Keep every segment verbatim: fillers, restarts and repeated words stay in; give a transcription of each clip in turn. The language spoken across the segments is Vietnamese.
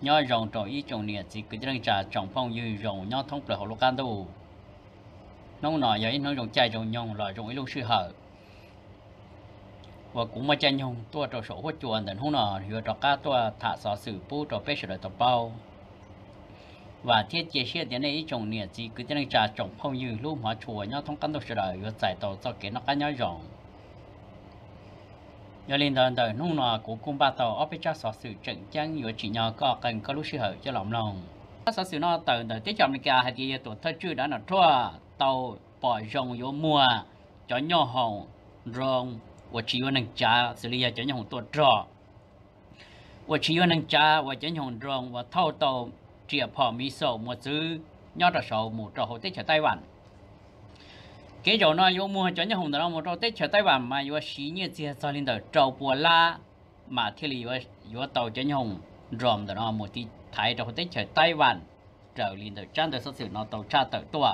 nhớ rồng trò ý trồng nè chỉ cứ đang trả trồng phong như rồng nhớ thông bờ hồ lô can đâu nông nọ vậy nó rồng chạy rồng nhông là rồng ý lưu sư hở và cũng mà chạy nhông tua trò sổ hốt chuồn đến hôm nọ vừa trò cá tua thả xó sử pu trò pê sửa tập bao và thiết chế xe đến đây ý trồng nè chỉ cứ đang trả trồng phong như lưu hóa chùa nhớ thông can đâu sửa đời vừa giải tàu cho cái nó cá nhớ rồng giờ lên đời đời nông nọ của cung ba tàu ở bên trong sở sự trận trang vừa chỉ nhờ có cần có lúc sư hở cho lòng lòng sở sự nó từ đời tới chậm cả hay gì tuổi thơ chưa đã là thua tàu bỏ rồng vô mùa cho nhỏ hồng rồng và chỉ có năng trả xử lý cho nhỏ hồng tuổi trọ và chỉ có năng trả và cho nhỏ hồng rồng và thâu tàu chia bỏ mi sầu một thứ nhỏ đó sầu một trò hồ tết ở Taiwan cái chỗ nó vô mua cho nhau hồng đó một trâu tết chờ Tây Ban mà vô xí như chia cho lên đời trâu bùa la mà thì lý vô vô tàu cho nhau hồng ròm đó nó một tí thái trâu tết chờ Tây Ban trở lên đời trang đời sự nó tàu tra tờ tua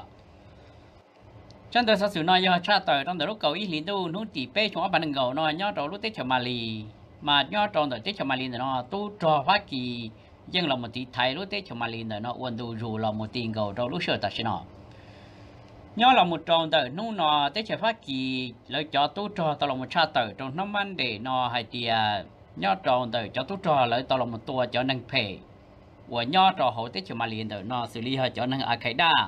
trang đời sự nó do tra tờ trong đời lúc cầu ý lý tu nó chỉ bê chúng bạn đừng gầu nó nhớ trâu lúc tết chờ Mali mà nhớ trâu đời tết chờ Mali nó tu trò Hoa Kỳ nhưng là một tí thái lúc tết chờ Mali nó uốn đủ dù là một tí gầu trâu lúc sửa ta xin nó nhớ là một tròn tờ nung nọ tới chế phát kỳ lấy cho tú trò tao là một cha tờ trong năm ăn để nọ hay tiề nhớ tròn tờ cho tú trò lấy tao là một tua cho năng phê và nhớ trò hậu tới chế mà liền tờ nọ xử lý hơi cho năng Al Qaeda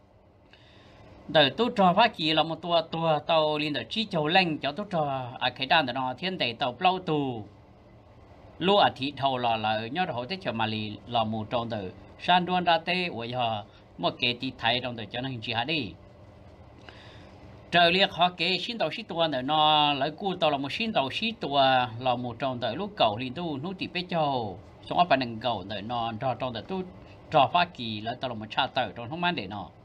tờ tú trò phát kỳ là một tua tua tao liền tờ chi châu lanh cho tú trò Al Qaeda tờ nọ thiên tệ tàu plau tù lúa thị thầu là là nhớ trò hậu tới chế mà liền là một tròn tờ san đoan ra tê và giờ một cái tí thái trong tờ cho năng jihad đi trời liệt họ kể xin tàu xin tua nữa nó lấy cua tàu là một xin tàu xin tua là một trong đời lúc cầu liền tu nút thì biết châu xong ở phần đằng cầu đời nó cho trong đời tu cho phát kỳ lấy tàu là một cha tàu trong không mang để nó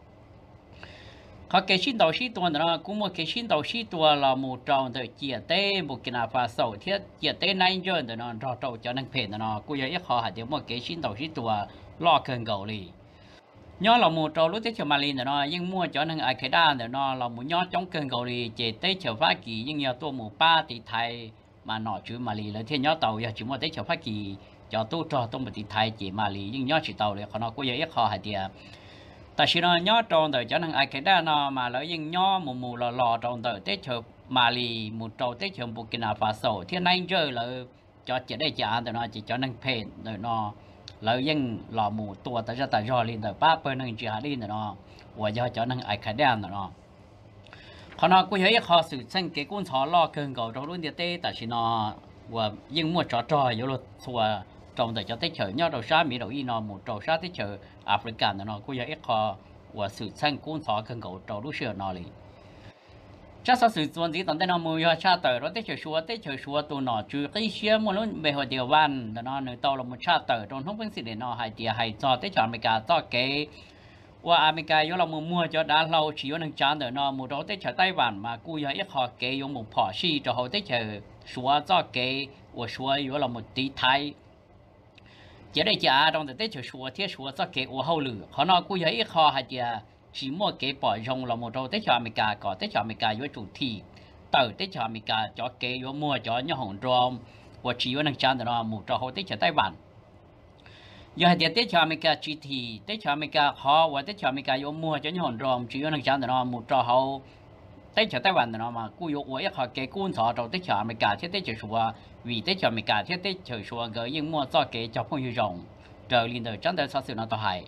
họ kể xin tàu xin tua nữa cũng một cái xin tàu xin tua là một trong đời chia tê một cái nào pha sầu thiết chia tê này giờ đời nó cho trâu cho năng phèn nó cũng vậy họ hạt một cái xin tàu xin tua lo cơn cầu liền nhớ là một trâu lúc tết chờ Mali nữa nó nhưng mua cho năng Al Qaeda nữa nó là một nhớ trong cơn cầu đi chỉ tết chờ Hoa Kỳ nhưng nhớ tôi một ba thì Thái mà nọ chứ Mali là thiên nhớ tàu giờ chỉ mua tết chờ Hoa Kỳ cho tôi cho tôi một thì Thái chỉ Mali nhưng nhớ chỉ tàu này họ nó có ít khó hay tiệt tại vì nó nhớ trong đời cho năng Al Qaeda nó mà lấy nhưng nhớ một mù lò lò trong đời tết chờ Mali một trâu tết chờ Burkina Faso thiên nay chơi là cho chỉ đây trả rồi nó chỉ cho năng phèn rồi nó lợi dân lò mù tua tại ra tại do lên tại ba bên năng chỉ đi nó và do cho năng Al Qaeda nó họ nó cũng thấy họ sự sinh cái cuốn sổ lo cơn cầu trong luôn địa tê tại vì nó và dân mua trò trò yếu luật xua trong tại cho tết chợ nhau đầu xa mỹ đầu y nó một trò xa tết chợ African nó cũng thấy họ và sự sinh cuốn sổ cơn cầu trong lúc xưa nó liền chắc sao sự tuân gì tận đây nó mua cho cha tờ rồi tết chờ xua tết chờ xua tụ nó chứ cái xe mua luôn về hồi điều văn nó nơi tàu là một cha tờ trong không phân xịt để nó hay tiệt hay cho tết chờ America cho cái qua America yếu là mua mua cho đã lâu chỉ có năng chán rồi nó một đó tết chờ Tây Ban mà cui ít họ cái dùng một phỏ xì cho hồi tết chờ xua cho cái và xua yếu là một tí thái chỉ đây chả trong tết chờ xua thiết xua cho cái và hậu lử họ nó cui ít họ hay tiệt chỉ mua cái bỏ rong là một trâu tết cho America có tết cho America với chủ thị từ tết cho America cho cái với mua cho nhau hồng rong và chỉ có năng chán đó một trâu tết cho Tây Ban giờ thì tết cho America chỉ thị tết cho America họ và tết cho America với mua cho nhau hồng rong chỉ có năng chán đó một trâu hậu tết cho Tây Ban đó mà cú yếu với họ cái cuốn sổ trâu tết cho America thiết tết cho số vì tết cho America thiết tết cho số cái nhưng mua cho cái cho phong yêu rong trời lên đời chân đời sao sự nó to hại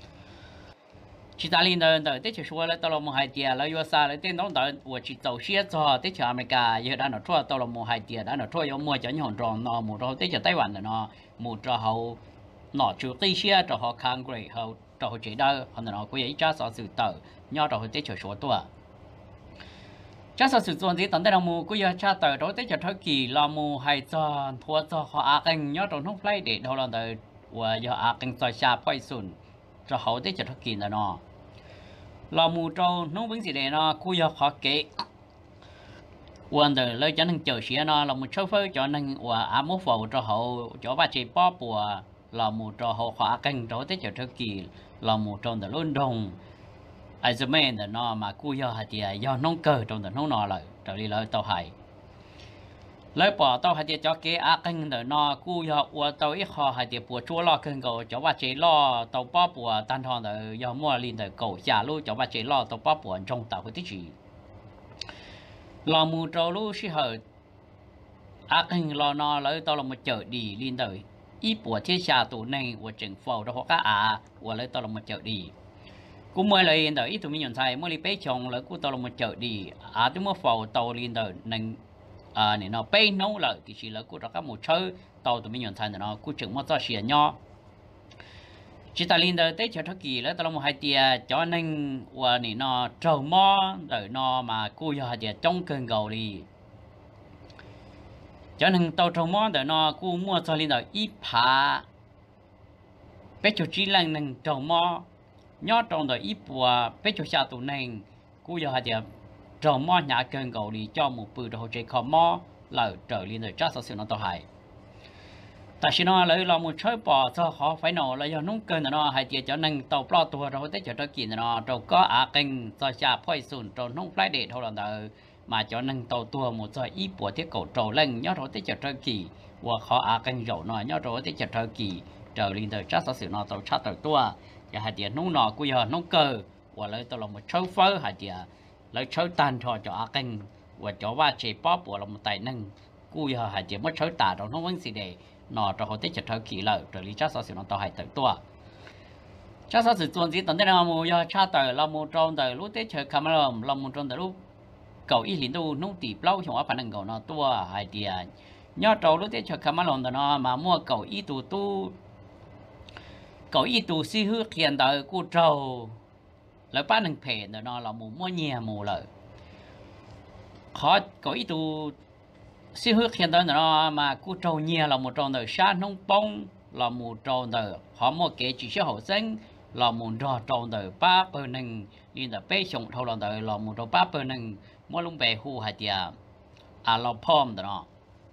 chỉ ta liên đời đời tết chờ là tao là một hai tiệt là u sa là tên đó đời của chỉ tàu xe cho tết chờ America giờ đã nó thua tao là một hai tiệt đã nó thua yếu mua cho nhọn tròn nó một đó tết chờ Taiwan nó một cho hậu nó chịu tây xe cho họ Congress hậu cho họ chỉ đó họ nó có ý cha sự tờ nhau cho họ tết chờ số tua cha sự tuần gì tận đây là một cái giờ cha tờ đó tết chờ thời kỳ là một hai cho thua cho họ ăn canh nhau trong lúc lấy để đâu là đời và giờ ăn canh cho xa quay xuân cho hậu tết cho thời kỳ là nó là mù trâu nó vẫn gì để nó cua giờ khó kể quan đời lấy cho nên chờ xía nó là một số phơi cho nên và ám mốt vào cho hậu cho ba chị bó bùa là một trò hậu khóa canh đó tết cho thời kỳ là một trâu từ luôn đồng ai giờ mấy nó mà cua giờ thì do nông cơ trong từ nông nọ lại trở đi lại tàu hải lấy bỏ tao hay cho cái á canh để nó cú giờ qua tao ít họ hay bùa chúa lo canh cầu cho bà chế lo tao bỏ bùa tan thon để giờ mua liền để cầu trả luôn cho bà chế lo tao bỏ bùa trong tàu cái gì lo mua trâu luôn xí hở á canh lo nó lấy tao là một chợ đi liền đời ít bùa thiết xa tụ này của chính phủ đó họ cá à của lấy tao là một chợ đi cú mới lấy đời ít tụi mình nhận sai mới đi bé chồng lấy cú tao là một chợ đi à tụi mới phủ tao liền đời nên à nên nó bay nấu lại thì chỉ là cú đó các một chơi tàu tụi mình nhận thành nó cú chừng mất cho xỉa nhau chỉ ta liên đời tới cho thắc kỳ là tao một hai tia cho nên và nên nó trâu mò rồi nó mà cú giờ hai tia trong cơn gầu đi cho nên tàu trâu mò rồi nó cú mua cho liên đời ít phá bé cho chỉ là nên trâu mò nhớ trong đời ít bùa bé cho xa tụi này cú giờ hai tia trâu mò nhà cơn gầu đi cho một bữa đồ chơi khó mò là trở liên đời chắc sự nó tao hại tại sao nó lấy lo một chơi bỏ cho họ phải nổ là do nông cơn nó hay chỉ cho nên tàu plo tua rồi tới cho nó kiện nó rồi có à kênh cho xa phơi sùn rồi nông phải để thôi là đời mà cho nên tàu tua một giờ ít của thiết cổ trầu lên nhớ rồi tới cho nó kỳ và họ à kênh rổ nó nhớ rồi tới cho nó kỳ trở liên đời chắc sự nó tàu chắc tàu tua và hay chỉ nông nọ của giờ nông cơ và lấy tàu là một chơi phơi hay chỉ lấy chơi tan thôi cho à kênh và cho ba chế bóp của là một tài năng của giờ hay chỉ mất chơi tả rồi nó vẫn gì để nó cho họ tích chật thời kỳ lợi rồi lý chắc sao sự nó tao hay tự tua chắc sao sự tuần gì tuần đây là một giờ cha tới là một trong đời lúc tết chơi camera là một trong đời lúc cầu ý liền tu nông tỷ lâu trong áp phản ứng cầu nó tua hay tiền nhớ trâu lúc tết chơi camera nó mà mua cầu ý tu tu cầu ý tu si hư hiện đời của trâu lại bán hàng phèn rồi nó là một mua nhà một lợi khó cầu ý tu si hước hiện tại nó mà cú trâu nhia là một trâu đời sa nông bông là một trâu đời họ một cái chỉ số hậu sinh là một trâu trâu đời ba bờ nâng như là bé sùng thâu là đời là một trâu ba bờ nâng mỗi lúc về khu hạt tiề à là pom đó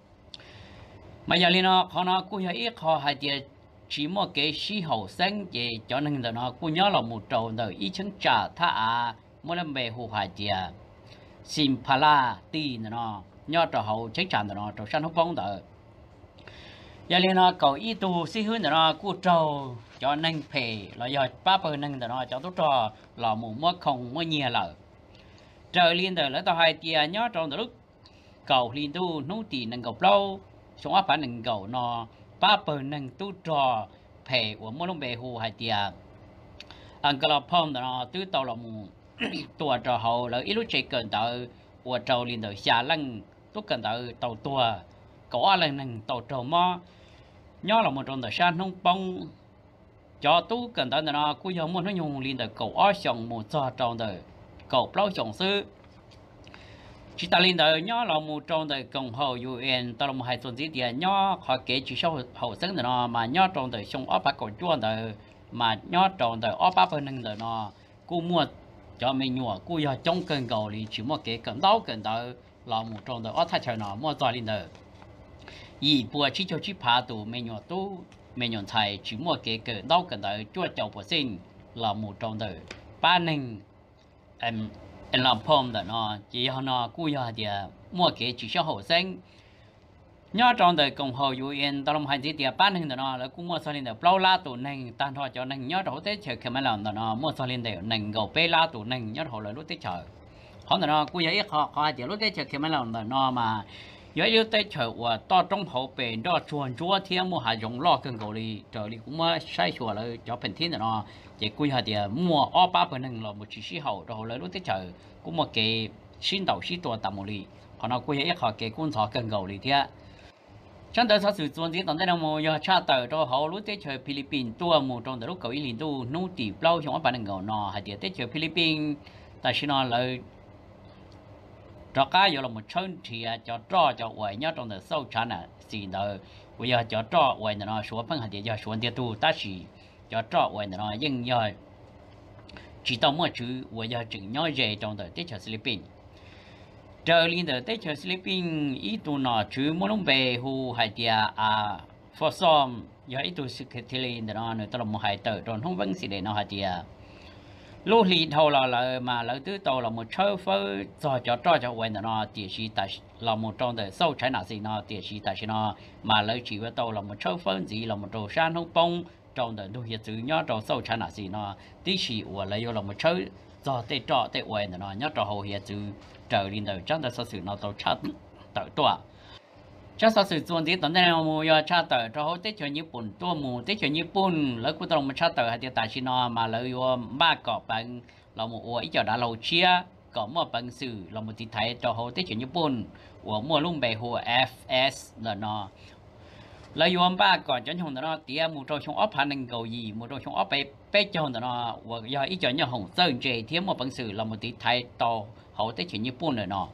mà giờ li nó họ nó cú giờ ít họ hạt tiề chỉ một cái si hậu sinh về cho nên là nó cú nhớ là một trâu đời ít chứng trả tha à mỗi lúc về khu hạt tiề simpala ti nó nhớ trò hậu chắc chắn nó trò săn hốc bóng đó giờ liền nó cầu ý tu xí hướng nó cua trâu cho nên phê là giờ ba bờ nên nó cho tốt trò là một mất không mới nhẹ lợ trời liên đời lấy tao hai tia nhớ trong lúc cầu liên tu nấu tì nên cầu lâu xong áp phản nên cầu nó ba bờ nên tu trò phê của mỗi lúc về hồ hai tia anh cái là phong nó tứ tàu là một tua trò hậu là ít lúc chạy cẩn tờ của trâu liên đời xa lăng tôi cần tới tàu tua có lần này tàu trâu mò nhớ là một trong đời san nông bông cho tôi cần tới nó cuối giờ muốn nó dùng liên đời cầu ó sòng một giờ trong đời cầu lâu sòng sư chỉ ta liên đời nhớ là một trong đời cộng hòa u en tao là một hai tuần gì thì nhớ họ kể chỉ sau hậu sinh nó mà nhớ trong đời sông ốp bát cầu chuan đời mà nhớ trong đời ốp bát bên năng đời nó cú mua cho mình nhua cú giờ trong cơn cầu thì chỉ một cái cần đau cần tới là một trong đời ở thái trời nó mua cho linh đời, ý bùa chỉ cho chỉ phá tụ mình nhọ tu mình nhọ thầy chỉ mua cái cái đau cần đời chúa chầu bổ sinh là một trong đời ba ninh em em làm phong đó nó chỉ họ nó cú giờ thì mua cái chỉ cho hậu sinh nhớ trong đời cộng hòa u en tao làm hai gì thì ba ninh đó nó là cú mua cho linh đời bao la tụ ninh tan thôi cho ninh nhớ đầu tết trời khi mà làm đó nó mua cho linh đời ninh gầu bê la tụ ninh nhớ hồi là lúc tết trời họ nó cú vậy họ họ chỉ lúc tết trời khi mà làm đó nó mà vậy lúc tết trời và to trong hậu bền đó chuồn chúa thiên mua hạt giống lo cơn cầu đi trời đi cũng mới sai chùa lại cho phần thiên nó chỉ cú hạt thì mua ở ba phần ninh là một chỉ sĩ hậu rồi lại lúc tết trời cũng một cái xin đầu sĩตัวtạm một đi họ nó cú vậy họ cái quân thọ cơn cầu đi thế chẳng tới sao sự chuẩn bị tận đây là một giờ cha tới cho họ lúc tết trời Philippines tua một trong lúc cầu ý liền tu nô tỷ lâu trong bản ngầu nọ hay tiệt tết trời Philippines tại sao nó lại cho cái giờ là một chân thì cho cho cho quậy nhớ trong đời sâu chán à xì đời bây giờ cho cho quậy nó số phân hay tiệt giờ số tiệt tu ta chỉ cho cho quậy nó nhưng giờ chỉ tao mua chữ bây giờ chỉ nhớ về trong đời tết trời Philippines trời liên đời tết trời Philippines ít tu nọ chứ muốn ông về hồ hải tiệt à for some giờ ít tu sự kiện liên đời nó nữa tao là một hải tử rồi không vẫn gì để nó hải tiệt lúc lì thầu là là mà lỡ tứ tàu là một chơi phơi cho cho cho cho quen nó chỉ chỉ tại là một trong đời sâu trái nào gì nó chỉ chỉ tại nó mà lỡ chỉ với tàu là một chơi phơi gì là một trâu san không bông trong đời đôi hiện chữ nhớ trâu sâu trái nào gì nó tí chỉ của lấy là một chơi cho tê trọ tê quen nó nhớ trâu hậu hiện chữ trời lên đời chắc là sao sự nó tàu chát tàu tua chắc sao sự chuẩn bị tận đây mà giờ chát tàu cho hậu tết cho Nhật Bản tua mù tết cho Nhật Bản lỡ cũng tàu một chát tàu hay là tại nó mà lỡ vô ba cọp bằng là một ô ít cho đã lâu chia có một bằng sự là một tí thái cho hậu tết cho Nhật Bản của mua luôn bề hồ ép ét là nó lấy yếm ba còn cho chúng nó tiệt một trâu trong ốp hành năng cầu gì một trâu trong ốp bé bé cho nó và giờ ít cho nhau hồng sơn chế thiếu một bằng sự là một tí thái to hậu tết cho Nhật Bản rồi nó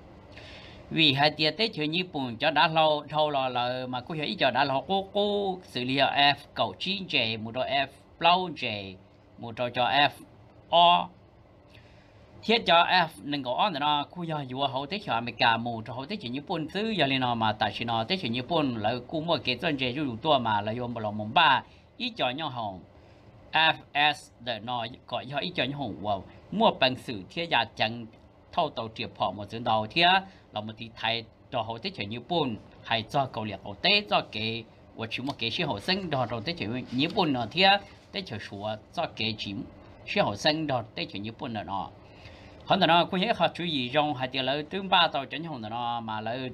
vì hai tiệt tết cho Nhật Bản cho đã lâu lâu là là mà cô ít cho đã lâu cô cô xử lý F cầu chín chế một trâu F lâu chế một trâu cho F O thiết cho F nâng có on nó cú giờ vừa hậu tết cho America một cho hậu tết cho Nhật Bản xứ giờ lên nó mà tại sao nó tết cho Nhật Bản là cú mua cái chân chế đủ tua mà là dùng một lòng mông ba ít cho nhau hồng ép ét để nó gọi cho ít cho nhau hồng vào mua bằng sự thiết giả chẳng thâu tàu triệp họ một dân đầu thiết là một tí thái cho hậu tết cho Nhật Bản hay cho cầu liệt hậu tết cho cái và chỉ một cái sĩ hậu sinh đó rồi tết cho Nhật Bản nó thiết tết cho số cho cái chỉ sĩ hậu sinh đó tết cho Nhật Bản nó hơn nó cũng hết họ chú ý trong hai tiếng lời tương ba tàu chân hồng nó mà lời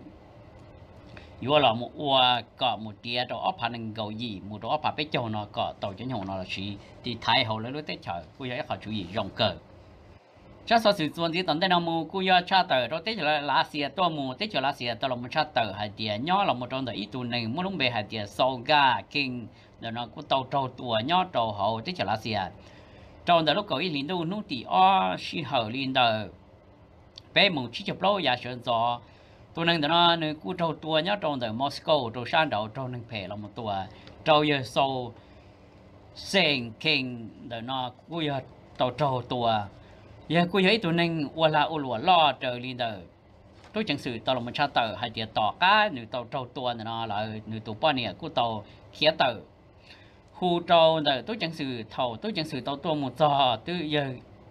vừa là một ua có một tia đó ốp hành cầu gì một đó ốp bé châu nó có tàu chân hồng nó là chỉ thì thái hậu lấy lúc tết trời cũng hết họ chú ý trong cờ chắc sau sự chuẩn bị tận đây nó mua cũng do cha tờ đó tết là lá xìa to mua tết là xìa to là một cha tờ hai tiếng nhỏ là một trong đời ít tuổi này muốn lúc về hai tiếng sau ga kinh rồi nó cũng tàu trâu tua nhỏ trâu hậu tết là xìa trong đó lúc có ý lính đâu nút thì o xí hở lính đó bé mùng chỉ chụp lâu giả sử cho tôi nên nó nơi cú trâu tua nhá trong đó Moscow trâu san đầu trâu nên phải là một tua trâu giờ sâu sen kinh đó nó cú giờ tàu trâu tua giờ cú giờ tôi nên qua là u lúa lo trời lính đó tôi chẳng sự tàu là một cha tàu hay tiệt tỏ cá nữ tàu trâu tua nó là nữ tàu bao nhiêu cú tàu khía tàu khu trâu đời tôi chẳng sự thầu tôi chẳng sự tàu tua một giờ từ giờ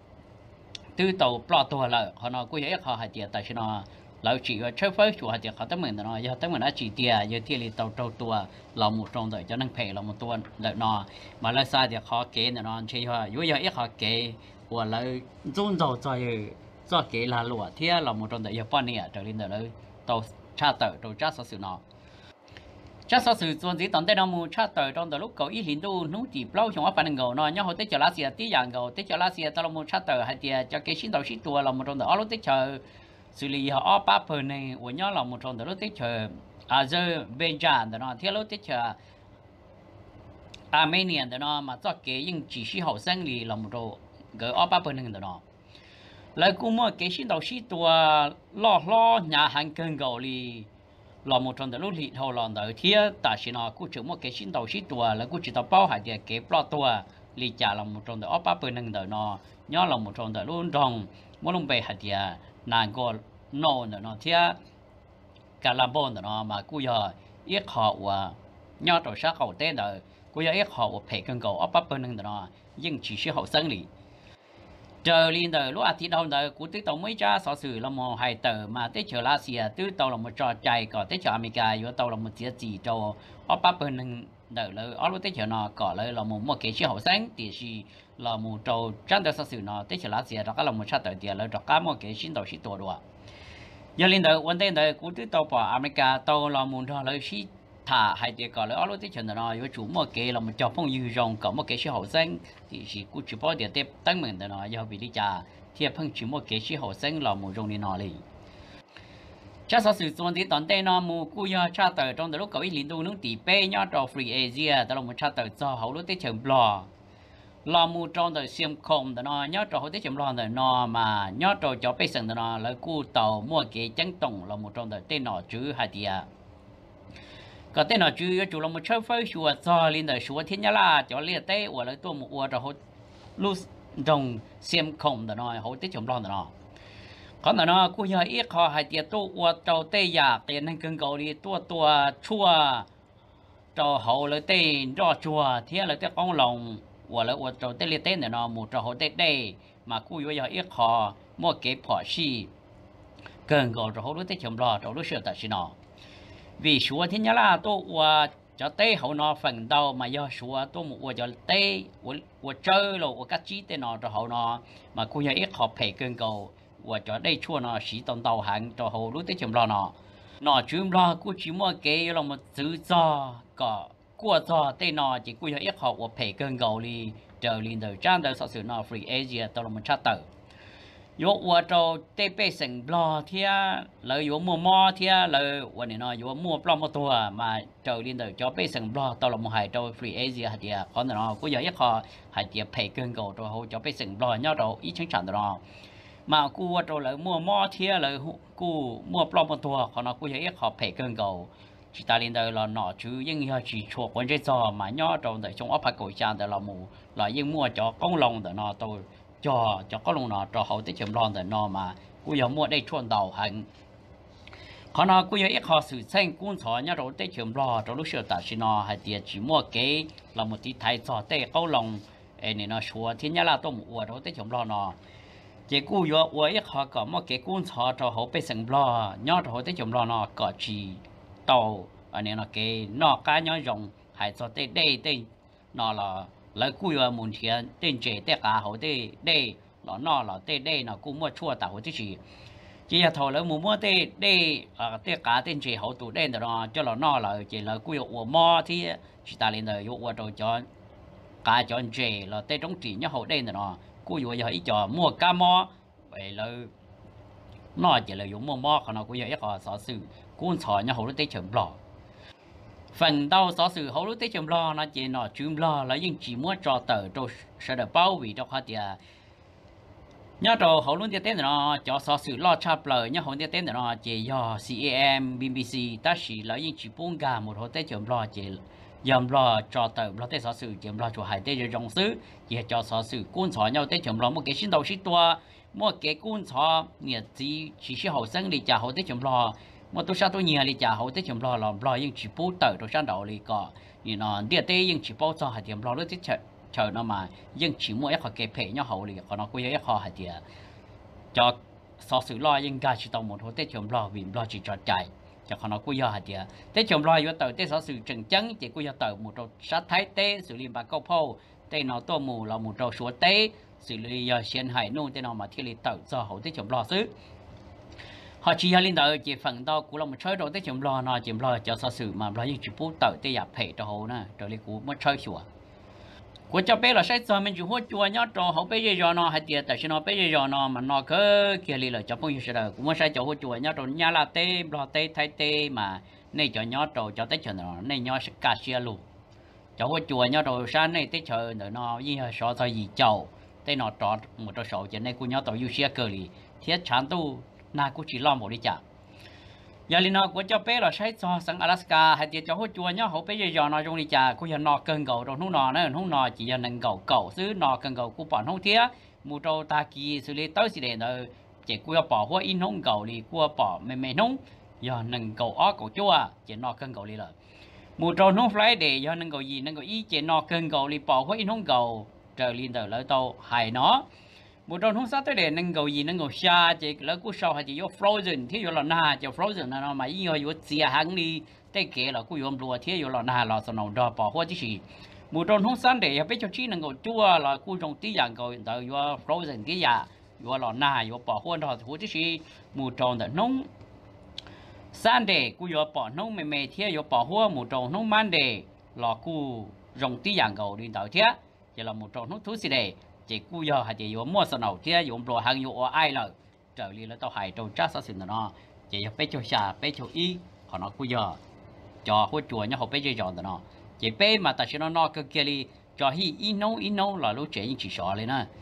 từ tàu plot tua là họ nói cô ấy họ hay tiệt tại sao nó lão chỉ có chơi phơi chủ hay tiệt họ tới mình nó giờ tới mình đã chỉ tiệt giờ tiệt li tàu trâu tua là một trong đời cho năng phê là một tua đời nó mà lại sai thì họ kế nó chơi hoa nếu giờ ít họ kế của lại run dầu cho cho kế là lụa thế là một trong đời giờ bao nhiêu trở lên đời tàu cha tàu tàu cha sao sự nó chắc sau sự chuẩn bị tận đây nó mua chắc tới trong đó lúc có ý lính đâu nút chỉ bao trong áp phản ngầu nó nhớ hồi tết chờ lá xìa tí dạng ngầu tết chờ lá xìa tao mua chắc tới hay tiệt cho cái xin đầu xin tua là một trong đó lúc tết chờ xử lý họ ba phần này của nhớ là một trong đó lúc tết chờ Azerbaijan đó nó theo lúc tết chờ Armenia đó nó mà cho cái những chỉ sĩ hậu sinh thì là một trong cái ba phần này đó nó lại cũng mua cái xin đầu xin tua lo lo nhà hàng cơn gầu thì là một trong những lúc thầu lần đầu tiên tại sao nó cũng chỉ một cái xin đầu xin tua là cũng chỉ tao bao hai cái cái plot tua lì trả là một trong những ốp bên năng đầu nó nhớ là một trong những lúc trong mỗi lúc về hai cái nàng có nô nó thế cả làm bon nó mà cũng giờ ít họ và nhớ rồi sát hậu tên đời cũng giờ ít họ và phải cần cầu ốp bên năng nó nhưng chỉ是hậu生理trời lên đời lúc à thì đầu đời của tết tàu mới cha sở sử là một hai tờ mà tết chờ lá xìa tết tàu là một trò chạy còn tết chờ America vừa tàu là một chiếc gì cho ở bắc bên đời là ở lúc tết chờ nó có là là một một cái chiếc hậu sáng thì là một trâu trang đời sở sử nó tết chờ lá xìa đó là một sát tờ tiền là đó một cái xin tàu xin tổ đồ giờ lên đời vấn đề đời của tết tàu bỏ America tàu là một trò là xin thả hai tiệc có lẽ ở lúc tết chuẩn nó có chủ một cái là một trò phong dư rong có một cái sự hậu sinh thì chỉ cũng chỉ bảo để tiếp tăng mình đó nó do vì lý trả thì phong chủ một cái sự hậu sinh là một rong đi nó đi cha sao sử dụng thì tận đây nó một cú do cha tờ trong lúc có ít liên tục nước tỷ pe nhớ trò free Asia đó là một cha tờ cho hậu lúc tết chuẩn bò là một trong đời xiêm không đó nó nhớ trò hậu tết chuẩn bò đó nó mà nhớ trò cho pe sừng đó nó là cú tàu mua cái trắng tổng là một trong đời tên nó chữ hai tiệc có tên là chú chú là một chơi phơi chùa cho lên đời chùa thiên nhá la cho liệt tế của lấy tôi một uo rồi hốt lúc trồng xiêm khổng đó nói hốt tết chồng lo đó nó còn đó nó cũng như ít họ hay tiệt tôi uo trâu tê giả tiền nên cưng cầu đi tua tua chua trâu hậu lấy tên cho chùa thế là cái con lòng 我了我做这里等的呢，木做好得得，嘛古有要一考，莫给破事，更高做好都得全部做都晓得是呢。vì số thiên nhá là tôi qua cho tây hậu nó phần đầu mà do số tôi một qua cho tây qua qua chơi rồi qua cắt chí tây nó cho hậu nó mà cô nhớ ít học phải cơn cầu qua cho đây chua nó sĩ tông tàu hàng cho hậu lúc tới chấm lo nó nó chấm lo cô chỉ mua cái là một tự do có qua do tây nó chỉ cô nhớ ít học qua phải cơn cầu đi chờ liền từ trang đời sau sự nó free Asia tôi là một chat tử yo wa cho te pe sing blo thia lời yo mua mo thia lờiวันนี้เนาะ yo mua ปลอมตัวมาเจ้าลินเดอร์จอไปสิงบลอตอลมหายเจ้า free Asia หาเดียพอเนาะกูอยากขอหาเดียเพเกินกูตัวเขาจอไปสิงบลอเนาะเราอีชั้นชั้นเนาะมากูว่าตัวเลยmua mo thia lờiกูmua ปลอมตัวเขาเนาะกูอยากขอเพเกินกูchỉ ta lên đây là nọ chứ nhưng mà chỉ chuột quan chế cho mà nhớ trong đời trong ấp phải cổ trang đời là mù là nhưng mua cho con lông đời nọ tôi cho cho có lúc nào cho hậu tới chấm lon rồi nó mà cú giờ mua đây chuồn đầu hành còn nó cú giờ ít họ sử dụng cuốn sổ nhá rồi tới chấm lon rồi lúc sau ta xin nó hay tiền chỉ mua cái là một tí thái cho tới có lòng ấy này nó xua thiên nhá là tôi mua rồi tới chấm lon nó chỉ cú giờ mua ít họ có một cái cuốn sổ cho hậuไปchấm lon nhá rồi tới chấm lon nó có chỉ tàu anh này nó cái nó cá nhá rồng hay cho tới đây tới nó là lại cú giờ muốn tiền tiền chế tất cả hậu đây đây nó nó là đây đây nó cú mua chua tạo cái gì chỉ là thầu lại mua mua đây đây à tất cả tiền chế hậu tụ đây nó cho nó nó là chỉ là cú giờ mua mua thì chỉ ta lên đời mua đồ cho cả cho chế là đây trong chỉ nhá hậu đây nó cú giờ giờ ít cho mua cá mò vậy là nó chỉ là dùng mua mò còn nó cú giờ ít họ sở sự cuốn sỏi nhá hậu đây chậm lọ phần đầu sở sự hậu lúc tới chấm lo nó chỉ nó chấm lo là những chỉ muốn cho tờ cho sẽ được bảo vệ cho họ thì nhớ cho hậu lúc tới nó cho sở sự lo chập lời nhớ hậu tới nó chỉ do C A M B B C ta chỉ là những chỉ buông gà một hậu tới chấm lo chỉ dầm lo cho tờ lo tới sở sự chấm lo cho hai tới cho trong xứ chỉ cho sở sự cuốn sỏi nhau tới chấm lo một cái xin đầu xin tua một cái cuốn sỏi nhiệt chỉ chỉ是hậu生đi trả hậu tới chấm lo mà tôi sao tôi nhiều thì chả hậu tới chấm lo làm lo nhưng chỉ bố tờ tôi sang đầu thì có như nó địa tây nhưng chỉ bố cho hạt điểm lo nó chỉ chờ chờ nó mà nhưng chỉ mua ít họ kẹp phê nhau hậu thì còn nó quý ít họ hạt điểm cho so sự lo nhưng cả chỉ tàu một hồi tới chấm lo vì lo chỉ cho chạy cho còn nó quý hạt điểm tới chấm lo với tờ tới so sự chân chắn chỉ quý tờ một trâu sát thái tế xử lý bằng câu phô tây nó tô mù là một trâu số tế xử lý giờ xuyên hải nung tây nó mà thiết lý tờ cho hậu tới chấm lo xứ họ chỉ lên đầu chỉ phần đó cũng là một chơi đồ tới chấm lo nó chấm lo cho sở sự mà lo những chỉ bút tờ tới nhập hệ cho họ nè rồi đi cũng mất chơi chùa của cho bé là sai giờ mình chịu hốt chùa nhớ cho họ bé giờ nó hay tiệt tại sao nó bé giờ nó mà nó cứ kia li là cho phong yêu đời cũng mất sai cho hốt chùa nhớ rồi nhớ là tê lo tê thay tê mà này cho nhớ rồi cho tới chừng nó này nhớ cả xia luôn cho hốt chùa nhớ rồi sáng này tới chờ nữa nó như là sợ thời gì chầu tới nó trọ một trò sầu cho nên cũng nhớ tàu yêu xia cờ li thiết chán tu na cũng chỉ lo một đi chả giờ li nó của cho bé là sai cho sang Alaska hay tiệt cho hốt chùa nhá hốt bé giờ nó trong đi chả cũng giờ nó cơn gầu rồi nung nọ nữa nung nọ chỉ giờ nâng gầu gầu xứ nọ cơn gầu của bọn hốt thiết mù trâu ta kỳ xử lý tới gì để rồi chỉ của bỏ hoa in nung gầu đi của bỏ mềm mềm nung giờ nâng gầu ó gầu chua chỉ nọ cơn gầu đi rồi mù trâu nung phải để giờ nâng gầu gì nâng gầu ý chỉ nọ cơn gầu đi bỏ hoa in nung gầu trời liên đời lợi tàu hài nó một trong không sát tới để nâng cầu gì nâng cầu xa chỉ lỡ cú sau hay chỉ vô frozen thì vô là na chỉ frozen là nó mà ý vô chia hàng đi tới kể là cú vô lúa thì vô là na là sau nào đó bỏ hoa chứ gì một trong không sát để biết cho chi nâng cầu chua là cú trong tí dạng cầu tới vô frozen cái gì vô là na vô bỏ hoa đó thì chứ gì một trong là nông sát để cú vô bỏ nông mềm mềm thì vô bỏ hoa một trong nông man để là cú trong tí dạng cầu đi tới thế chỉ là một trong nông thứ gì để chỉ cú giờ hay chỉ dùng mua sầu nấu thì dùng đồ hàng dùng ai là trở đi là tao hay trâu chắc sao xin nó chỉ bé cho xà bé cho y họ nó cú giờ cho hỗ chùa nhá họ bé chơi tròn nó chỉ bé mà ta chỉ nó nó cái kia đi cho hi in nấu in nấu là lúc trẻ những chỉ sợ lên nè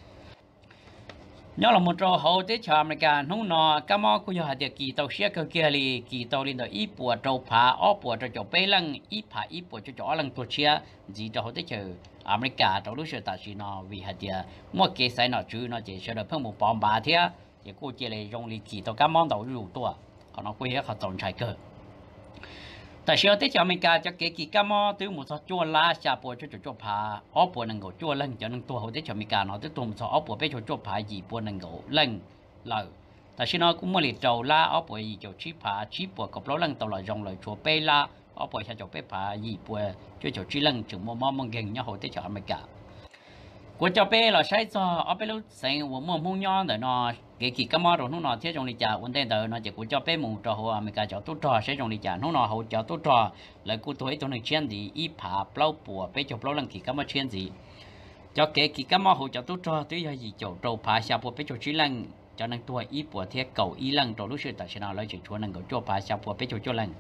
nhớ là một trò hậu tế cho America nông nọ cá mò cú giờ hay chỉ kỳ tàu xe cái kia đi kỳ tàu lên đó ít bùa trâu phá ó bùa trâu cho bé lăng ít phá ít bùa cho cho lăng tuột xe gì cho hậu tế chờ America trong lúc ta chỉ nó vì hạt địa mua cái sai nó chứ nó chỉ sẽ được phân một bom ba thế chỉ cô chỉ là dùng lý kỳ tàu cá món đầu rủ tua còn nó quay hết họ tổng trái cơ แต่เชื่อที่จะอเมริกาจะเกี่ยกี่ก้ามอตัวมุสจัวลาชาปัวจะจัวผาอ้อปัวนังโกจัวเล่งจะนังตัวเขาที่จะอเมริกาเนาะที่ตัวมุสอ้อปัวไปจัวผาหยีปัวนังโกเล่งเลยแต่ชิโนกุมลิจาวลาอ้อปัวยีจัวชีผาชีปัวกับเราเล่งตลอดยองเลยชัวเปลาอ้อปัวชาจัวเปผาหยีปัวจัวจัวชีเล่งถึงมอมอมงเก่งเนี่ยเขาที่จะอเมริกากูจะไปเราใช้จอเอาไปรู้เสียงว่ามั่วมุ่งย้อนเดี๋ยวเนาะเกี่ยกี่ก้ามอตรงนู้นเนาะที่ตรงนี้จ่าวันเดียวเดี๋ยวเนาะจะกูจะไปมุ่งจอหัวอเมริกาจะตุ้จอใช้ตรงนี้จ่านู้นเนาะเขาจะตุ้จอแล้วกูตัวไอ้ตัวหนึ่งเชียนดีอีผาเปล่าปัวไปจบเปล่าลังกี่ก้ามอเชียนดีcho kể kỳ các món hỗ trợ tốt cho tới giờ gì chỗ trâu phá xa bộ bé chỗ chỉ lăng cho nên tôi ý bộ thiết cầu ý lăng trâu lúc xưa tại sao nói chuyện chúa năng cầu cho phá xa bộ bé chỗ cho lăng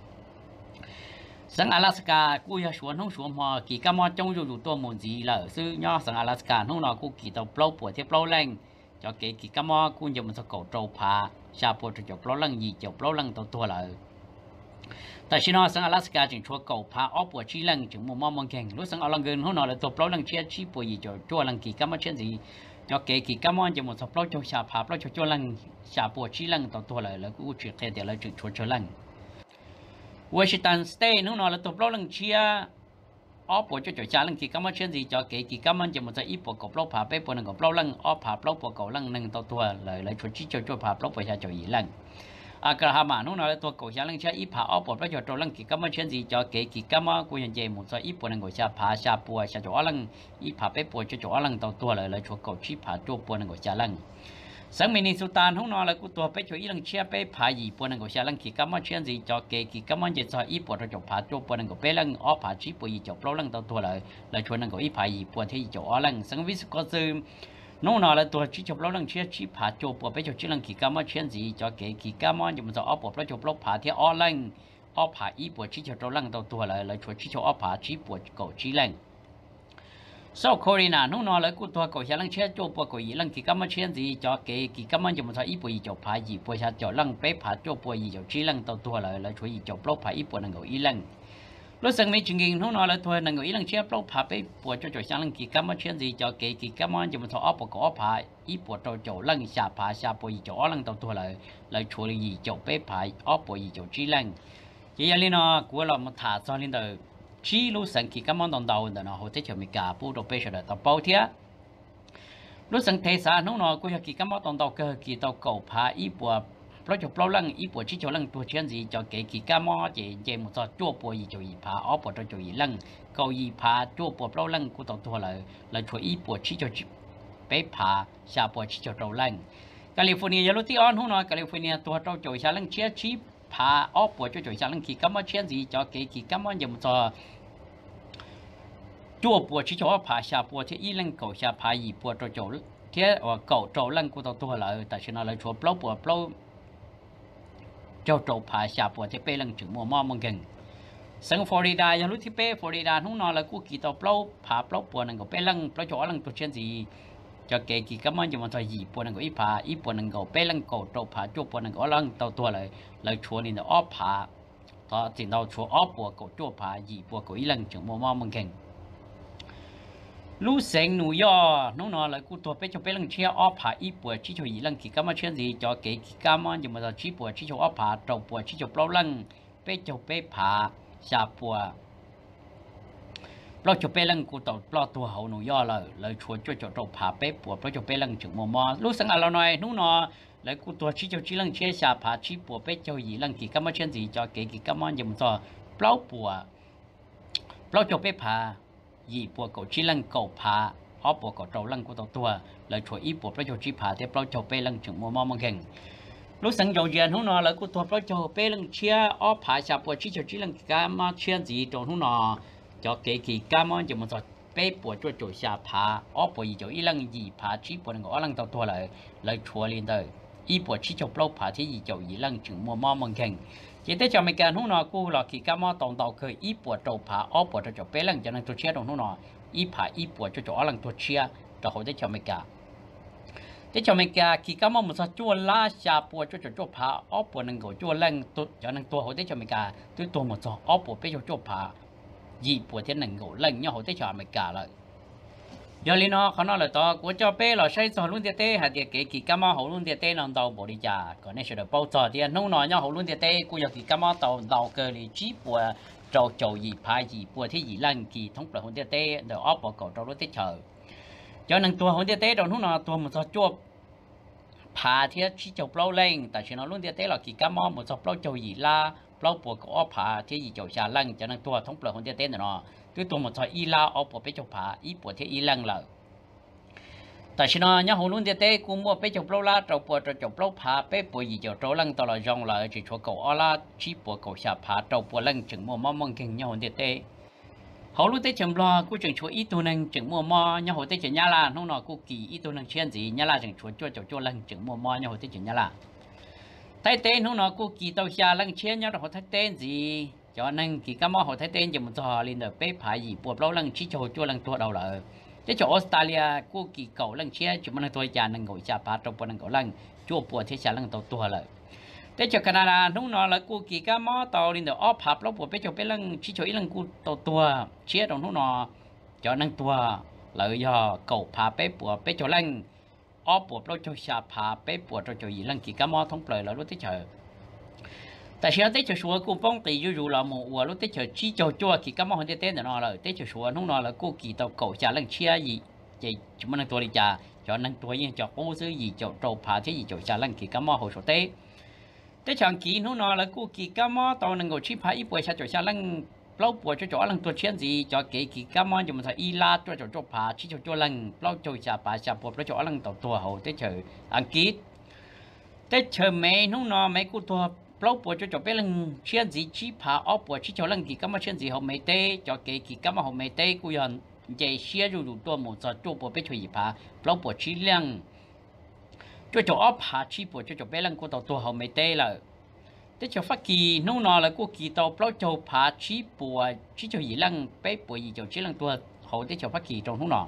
sang Alaska cú ya xuống không xuống mà kỳ các món trong dù tôi muốn gì là sư nhỏ sang Alaska không nào cú kỳ tàu plau bộ thiết plau lăng cho kể kỳ các món cú dùng một số cầu trâu phá xa bộ chỗ plau lăng gì chỗ plau lăng tàu tua lạiแต่ชิโนสังอลาสกาจึงชัวเก่าพาออปวดชีลังจึงมุมมองมองแข่งรู้สังอลังเกินหัวนอนเลยตัวเปล่าลังเชียชีป่วยจ่อจัวลังกี่กัมมาเช่นสิจ่อเกกี่กัมมันจะหมดสเปล่าจ่อชาพาเปล่าจ่อจัวลังชาปวดชีลังตัวตัวเลยแล้วก็อุจิเตเดี๋ยวเราจึงชัวชัวลังวอชิงตันสเตย์หัวนอนเลยตัวเปล่าลังเชียออปวดจ่อจ่อชาลังกี่กัมมาเช่นสิจ่อเกกี่กัมมันจะหมดจะอีปวดกับเปล่าพาไปปวดหนึ่งกับเปล่าลังออพาเปล่าปวดกับลังหนึ่งตัวตัวเลยเลยชัวชีจ่อจ่อพาเปล่าปวดชาจ่ออีลังอากระหามานู่นเราตัวกูชาลังเชื่ออีผาอ้อปวดประโยชน์ตัวลังกิกัมมาเช่นสิจอเกกิกัมมากูยังเจมุสอีปวดนังกูชาผาชาปัวชาจ่อลังอีผาไปปวดจ่อลังตัวตัวเลยเลยชัวกูชีผาจ่อปวดนังกูชาลังสังมินิสุตานห้องนอนเลยกูตัวไปจ่ออีลังเชื่อไปผาหยีปวดนังกูชาลังกิกัมมาเช่นสิจอเกกิกัมมาเจจออีปวดจ่อผาจ่อปวดนังกูเปลังอ้อผาชีปวดยีจ่อเปล่าลังตัวตัวเลยเลยชวนนังกูอีผาหยีปวดที่จ่อลังสังวิสุกซึมนู่นน่ะเลยตัวชี้จบแล้วลังเชี่ยชี้ผาจบปวดไปจบชี้ลังกี่ก้ามเชี่ยนสีจอเก๋กี่ก้ามจะมันจะอ้อปวดแล้วจบแล้วผาที่อ้อลังอ้อผาอีปวดชี้จบแล้วลังตัวตัวเลยเลยชวนชี้จบอ้อผาชี้ปวดเก่าชี้ลังโซโครีน่ะนู่นน่ะเลยกูตัวเก่าเชี่ยลังเชี่ยจบปวดเก่าอีลังกี่ก้ามเชี่ยนสีจอเก๋กี่ก้ามจะมันจะอีปวดอีจบผาอีปวดชาจบลังไปผาจบปวดอีจบชี้ลังตัวตัวเลยเลยชวนอีจบแล้วผาอีปวดนั่งเก่าอีลังรู้สึกไม่จริงจริงน้องนอนแล้วตัวนั่งอยู่อีหลังเชียบเราพาไปปวดจ่อยช่างลังกี่กัมมาเชียนสีจ่อเกกี่กัมมันจะมาทออ้อปกอ้อพาอีปวดจ่อจ่อลังชาพาชาปวดจ่อลังตัวตัวเลยเลยชัวร์ยี่จ่อไปพายอ้อปวดจ่อจีลังยี่ยาลีน่ะกูเรามาถ่ายซ้อนลินเดอร์ชีรู้สึกกี่กัมมันตอนดาวเดน่ะเขาจะเชื่อมีกาปูโดเปเชอร์ต่อเป้าเทียรู้สึกเทสาน้องนอนกูอยากกี่กัมมันตอนดาวเกิดกี่ตัวเก่าพาอีปวดเพราะจบเราลังอีปวดชี้จลังตัวเชียนสีจอเกกี่ก้ามอเจเจมุสจั่วปวดอีจอีผาอ้อปวดจอีลังเกาอีผาจั่วปวดเราลังกูต่อตัวเลยเลยช่วยอีปวดชี้จไปผาชาปวดชี้จเราลังแคลิฟอร์เนียยาลุติออนหัวนอนแคลิฟอร์เนียตัวเราจ่อยชาลังเชียชี้ผาอ้อปวดจ่อยชาลังกี่ก้ามอเชียนสีจอเกกี่ก้ามอเจมุสจั่วปวดชี้จผาชาปวดที่อีลังเกาชาผาอีปวดจ่อเทียว่าเกาจ่อลังกูต่อตัวเลยแต่ชนะเลยช่วยเปล่าปวดเปล่าเจ้าโจผาชาปวดที่เป้ลังถึงมัวมอมงเก่งสังฟลอริดายังรู้ที่เป้ฟลอริดาทุ่งนอนแล้วกูกี่ตัวเปล่าผาเปล่าปวดนั่งก็เป้ลังเปล่าจ่อลังตัวเช่นสีจะเกกี่ก็มันจะมาตัวหยีปวดนั่งก็อีผาอีปวดนั่งก็เป้ลังก็โจผาจ่อปวดนั่งก็ลังตัวตัวเลยเลยชัวนี่เนาะอ้อผาตอนสิ่งเราชัวอ้อปวดก็จ่อผาหยีปวดก็อีลังถึงมัวมอมงเก่งรู้เสียงหนูย่อน้องนอนเลยกูตัวไปจะไปลังเชียอ้อผาอีปวดชี้ชอีลังกี่ก้ามาเชียนสีจอเก๋กี่ก้ามันจะมาชี้ปวดชี้ชอ้อผาเจ้าปวดชี้ชเปล่าลังไปจะไปผาชาปวดเราจะไปลังกูตัวเปล่าตัวเขาหนูย่อเลยเลยชวนช่วยจะเจ้าผาไปปวดเพราะจะไปลังถึงมอมอรู้สังอะไรหน่อยน้องนอนเลยกูตัวชี้เจ้าชี้ลังเชียชาผาชี้ปวดไปเจ้าอีลังกี่ก้ามาเชียนสีจอเก๋กี่ก้ามันจะมาเปล่าปวดเปล่าจะไปผายี่ปวดเก่าชี้ลังเก่าผาอ้อปวดเก่าเจ้าลังกูตัวตัวเลยช่วยอีปวดประโยชน์ชี้ผาเทียบเราเจ้าไปลังถึงมัวมอมังเก่งรู้สังโยเย็นหุ่นนอเลยกูตัวประโยชน์ไปลังเชียอ้อผาชาปวดชี้เจ้าชี้ลังกามาเชียนสีตรงหุ่นนอเจ้าเก๋กี่กามันจะมันจะไปปวดจ่วยจ่วยชาผาอ้อปวดยี่เจ้าอีลังยี่ผาชี้ปวดเก่าลังตัวตัวเลยเลยช่วยลินเดอร์อีปวดชี้เจ้าเปล่าผาที่ยี่เจ้าอีลังถึงมัวมอมังเก่งchỉ tới cho mấy cái hôm nọ cô là khi các món tòng tàu khởi ít bùa trâu phá óp bùa cho bé lần cho nên tôi chia đồng hôm nọ ít phá ít bùa cho cho lần tôi chia cho họ tới cho mấy cái tới cho mấy cái khi các món một số chua lá xà bùa cho cho cho phá óp bùa nên gọi chua lần tôi cho nên tôi họ tới cho mấy cái tôi tôi một số óp bùa bé cho cho phá gì bùa thế nên gọi lần nhau họ tới cho mấy cái lại giờ li nóเขาnói là to của cho bé là xây cho luôn tiệt tê hay tiệt cái cái cam hậu luôn tiệt tê nó đầu bộ đi chả còn này sẽ được bao giờ thì nông nói nhau hậu luôn tiệt tê của giờ cái cam tàu đầu cơ đi chỉ bùa trâu trâu gì phai gì bùa thế gì lần kỳ thống lợi hậu tiệt tê được ốp vào cầu trâu đối tiệt chờ cho nên tua hậu tiệt tê rồi nông nói tua một số chua phá thì chỉ trâu bao lên tại vì nó luôn tiệt tê là cái cam một số bao trâu gì la bao bùa có ốp phá thế gì trâu xa lần cho nên tua thống lợi hậu tiệt tê nó tôi tua một số y la ốp vào bé trâu phá y bùa thế y lần là tại sao nó nhớ hồ luôn thế thế cũng mua bé chụp lâu la trâu bò trâu chụp lâu phá bé bò gì cho trâu lăng tao là rong là chỉ cho cậu ở la chỉ bò cậu xả phá trâu bò lăng chừng mua mắm măng kinh nhớ hồ thế thế hồ luôn thế chừng lo cũng chừng chúa ít tu năng chừng mua mò nhớ hồ thế chừng nhá la nó nó cũng kỳ ít tu năng chuyện gì nhá la chừng chúa chúa chụp chúa lăng chừng mua mò nhớ hồ thế chừng nhá la thái tên nó nó cũng kỳ tao xả lăng chuyện nhớ hồ thái tên gì cho nên kỳ cái mò hồ thái tên chừng một giờ lên được bé phá gì bò lâu lăng chỉ cho chúa lăng tua đầu là thế chỗ Australia cô kỳ cầu lăng chia chúng mình tôi già năng ngồi chả phá trong bọn năng cầu lăng chua bùa thế chả lăng tàu tua lại thế chỗ Canada lúc nó là cô kỳ cá mó tàu lên được óp hạp lúc bùa bé chỗ bé lăng chỉ chỗ ít lăng cô tàu tua chia trong lúc nó cho năng tua lợi do cầu phá bé bùa bé chỗ lăng óp bùa lúc cho chả phá bé bùa trong chỗ gì lăng kỳ cá mó thông lời là lúc thế chờ tại sao tết cho số cô bông tỷ dù là một vừa lúc tết cho chi cho chua thì các món hơn tết nó là tết cho số nó là cô kỳ tàu cầu trả lần chia gì vậy chúng mình tôi đi trả cho năng tôi như cho côซื้อgì cho trâu phá thế gì cho trả lần thì các món hồi số tết tết chẳng kỳ nó là cô kỳ các món tàu năng够chi phá ít bữa cho cho trả lần lâu bữa cho cho lần tôi chuyện gì cho cái kỳ các món chúng mình phải y la cho cho cho phá chi cho cho lần lâu cho trả phá trả bữa cho cho lần tàu tua hồi tết chờ ăn kít tết chờ mấy nó mấy cô tua lâu bữa cho cho bé lần chuyện gì chỉ phá ốp bữa chỉ cho lần kỳ cắm chuyện gì họ mấy tê cho cái kỳ cắm họ mấy tê cú yon vậy xia rồi đủ tua một giờ cho bữa bé chơi gì phá lâu bữa chỉ lần cho cho ốp phá chỉ bữa cho cho bé lần cô tàu tua họ mấy tê là thế cho phát kỳ nô nọ là cô kỳ tàu lâu cho phá chỉ bữa chỉ cho gì lần bé bữa gì cho chỉ lần tua họ thế cho phát kỳ trong nô nọ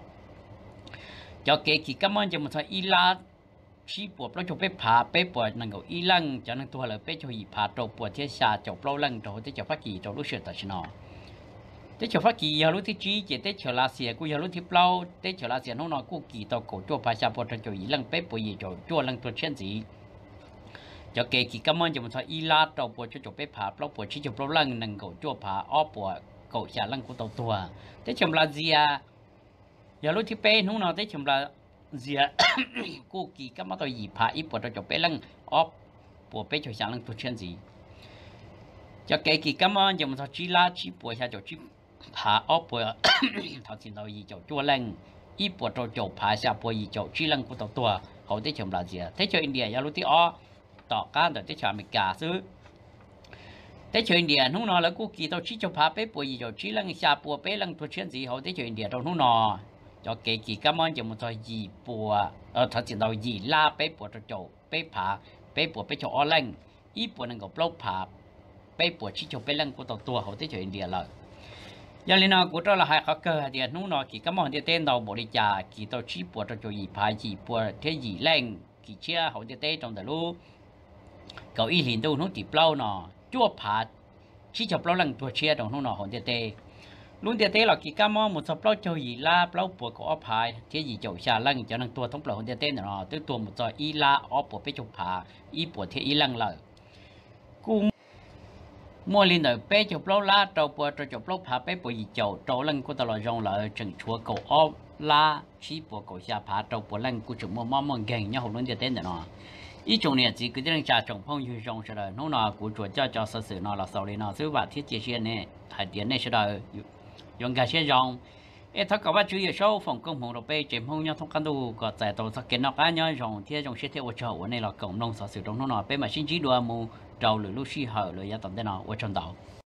cho cái kỳ cắm cho một thời y la chỉ bùa bao cho bé phá bé bùa năng够一浪就能多了bé cho一phá trâu bùa thế xa cho bao lăng trâu thế cho phát kỳ trâu lúc xưa tại sao thế cho phát kỳ giờ lúc thứ chỉ chỉ thế cho lá xìa cũng giờ lúc thứ bao thế cho lá xìa nó nói cũng kỳ tàu cổ cho phá xa bùa cho一浪bé bùa gì cho cho lăngตัวchuyện gì cho kể kỳ cảm ơn cho một thời y la trâu bùa cho cho bé phá bao bùa chỉ cho bao lăng năng够cho phá óp bùa cổ xa lăng của tàu tua thế cho lá gì à giờ lúc thứ bé nó nói thế cho lá gì cô kỳ các mắt tôi gì phá ít bữa cho bé lăng óp bữa bé cho sáng lăng tôi chuyện gì cho cái kỳ các mắt giờ mình chỉ la chỉ bữa xa cho chỉ phá óp bữa thằng xin tôi gì cho chua lăng ít bữa cho cho phá xa bữa gì cho chỉ lăng của tàu tua hậu thế chồng là gì thế cho India giờ lúc tí ó tỏ cá rồi thế cho mình cả xứ thế cho India lúc nào là cô kỳ tao chỉ cho phá bé bữa gì cho chỉ lăng xa bữa bé lăng tôi chuyện gì hậu thế cho India trong lúc nào cho cái kỳ cảm ơn cho một thời gì bùa ở thời gian đầu gì la bé bùa cho chỗ bé phá bé bùa bé cho ở lăng ít bùa năng够lâu phá bé bùa chỉ cho bé lăng của tàu tua hậu thế cho India lợi giờ lên nào của tôi là hai khó cơ thì nó nói kỳ cảm ơn thì tên đầu bộ đi trả kỳ tàu chỉ bùa cho chỗ gì phá gì bùa thế gì lăng kỳ chia hậu thế tên trong đời lúc cậu y liền đâu nó chỉ lâu nọ chua phá chỉ cho lâu lăng tua chia trong nó nọ hậu thế tên luôn tiệt tế là kỳ cam một số bao châu gì la bao bùa của ốp hài thế gì châu xa lăng cho nên tua thống lợi tiệt tế nó tới tua một số y la ốp bùa bé châu phá y bùa thế y lăng lợi cung mua lên đời bé châu bao la châu bùa châu châu bao phá bé bùa gì châu châu lăng của tao là rong lợi chừng chúa cầu ốp la chỉ bùa cầu xa phá châu bùa lăng của chúng mua mắm măng gành nhau luôn tiệt tế nó ý chung này chỉ cứ tiếng trà trồng phong như rong sẽ đời nó nào của chúa cho cho sự sự nó là sau này nó giữ và thiết chế xe này hải tiến này sẽ đời dùng cái xe rong, em thấy các bạn chú ý số phòng công phòng đầu bê chém hông nhau thông căn đủ có giải tàu sắc kiến nó cá nhau rong thì rong xe theo ô tô này là cộng đồng sở sử trong nó nói bê mà xin chỉ đua mù trâu lửa lúc xí hở lửa giá tầm thế nào ô trong đầu